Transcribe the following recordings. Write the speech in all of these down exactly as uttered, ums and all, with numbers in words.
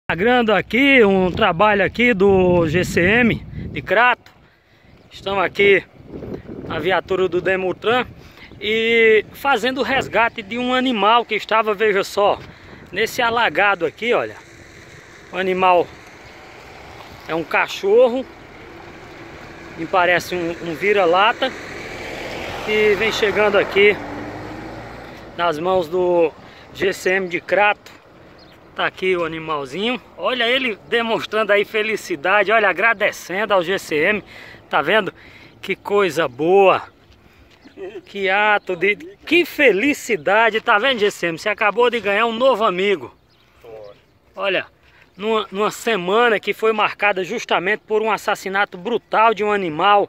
Flagrando aqui um trabalho aqui do G C M de Crato. Estamos aqui na viatura do Demutran e fazendo o resgate de um animal que estava, veja só, nesse alagado aqui, olha. O animal é um cachorro, me parece um, um vira-lata, que vem chegando aqui nas mãos do G C M de Crato. Tá aqui o animalzinho, olha ele demonstrando aí felicidade, olha, agradecendo ao G C M, tá vendo? Que coisa boa, que ato de... que felicidade, tá vendo, G C M? Você acabou de ganhar um novo amigo. Olha, numa, numa semana que foi marcada justamente por um assassinato brutal de um animal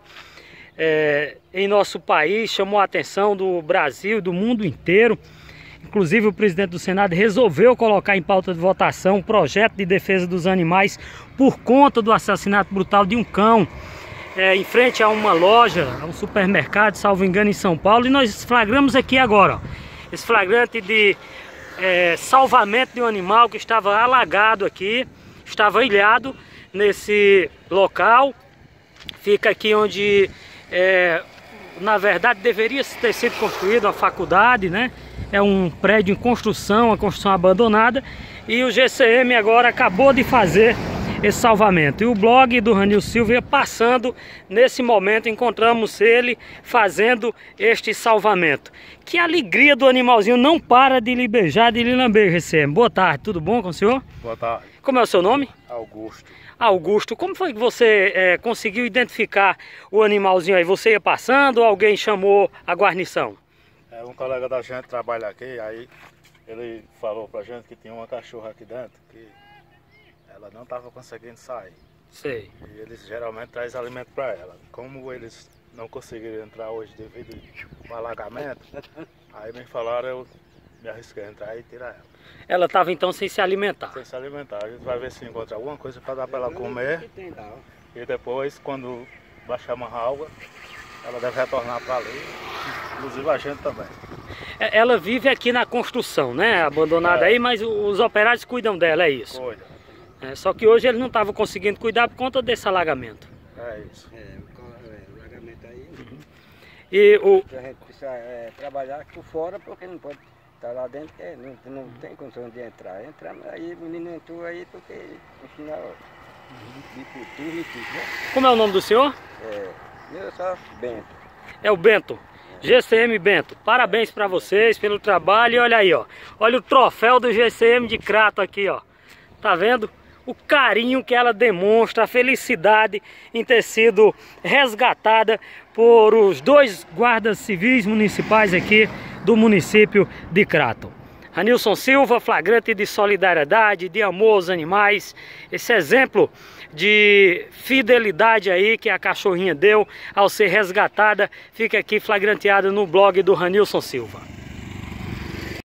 é, em nosso país, chamou a atenção do Brasil e do mundo inteiro. Inclusive o presidente do Senado resolveu colocar em pauta de votação um projeto de defesa dos animais por conta do assassinato brutal de um cão é, em frente a uma loja, a um supermercado, salvo engano, em São Paulo. E nós flagramos aqui agora, ó, esse flagrante de é, salvamento de um animal que estava alagado aqui, estava ilhado nesse local. Fica aqui onde, é, na verdade, deveria ter sido construída uma faculdade, né? É um prédio em construção, uma construção abandonada. E o G C M agora acabou de fazer esse salvamento. E o blog do Ranilson Silva ia passando nesse momento, encontramos ele fazendo este salvamento. Que alegria do animalzinho, não para de lhe beijar, de lhe lamber, G C M. Boa tarde, tudo bom com o senhor? Boa tarde. Como é o seu nome? Augusto. Augusto, como foi que você é, conseguiu identificar o animalzinho aí? Você ia passando ou alguém chamou a guarnição? É, um colega da gente trabalha aqui, aí ele falou pra gente que tinha uma cachorra aqui dentro, que ela não estava conseguindo sair. Sei. E eles geralmente trazem alimento para ela. Como eles não conseguiram entrar hoje devido ao alagamento, aí me falaram, eu me arrisquei a entrar e tirar ela. Ela estava então sem se alimentar? Sem se alimentar. A gente vai ver se encontra alguma coisa para dar para ela comer. E depois, quando baixar uma água, ela deve retornar para ali, inclusive a gente também. Ela vive aqui na construção, né? Abandonada é. aí, mas os operários cuidam dela, é isso? Cuida. É, só que hoje eles não estavam conseguindo cuidar por conta desse alagamento. É isso. É, o alagamento aí. Uhum. E o... A gente precisa é, trabalhar por fora porque não pode estar lá dentro, porque não, não tem condição de entrar. Entramos aí, o menino entrou aí porque no final de futuro e tudo, né? Como é o nome do senhor? É. Eu sou Bento. É o Bento, G C M Bento. Parabéns para vocês pelo trabalho. E olha aí, ó. Olha o troféu do G C M de Crato aqui, ó. Tá vendo? O carinho que ela demonstra, a felicidade em ter sido resgatada por os dois guardas civis municipais aqui do município de Crato. Ranilson Silva, flagrante de solidariedade, de amor aos animais, esse exemplo de fidelidade aí que a cachorrinha deu ao ser resgatada, fica aqui flagranteado no blog do Ranilson Silva.